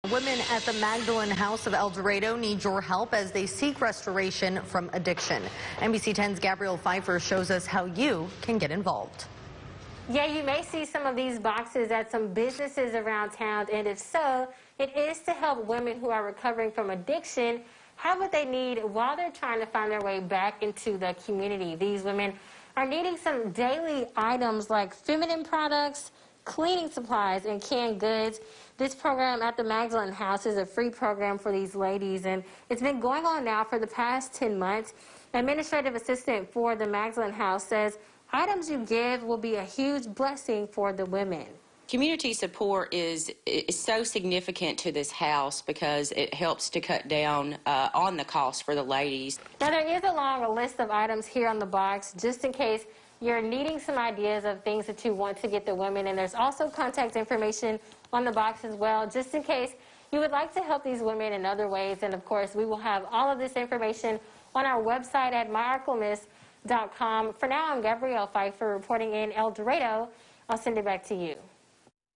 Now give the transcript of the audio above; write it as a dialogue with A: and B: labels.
A: Women at the Magdalene House of El Dorado need your help as they seek restoration from addiction. NBC 10's Gabrielle Pfeiffer shows us how you can get involved.
B: Yeah, you may see some of these boxes at some businesses around town, and if so, it is to help women who are recovering from addiction have what they need while they're trying to find their way back into the community. These women are needing some daily items like feminine products, cleaning supplies, and canned goods. This program at the Magdalene House is a free program for these ladies, and it's been going on now for the past 10 months. Administrative assistant for the Magdalene House says items you give will be a huge blessing for the women.
C: Community support is so significant to this house because it helps to cut down on the cost for the ladies.
B: Now, there is a long list of items here on the box, just in case you're needing some ideas of things that you want to get the women. And there's also contact information on the box as well, just in case you would like to help these women in other ways. And, of course, we will have all of this information on our website at myarklemiss.com. For now, I'm Gabrielle Pfeiffer reporting in El Dorado. I'll send it back to you.